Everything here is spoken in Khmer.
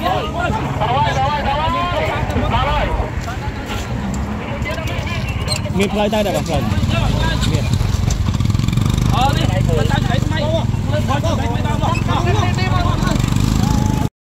มีเพลย์ได้แต่แบบเพลย์มี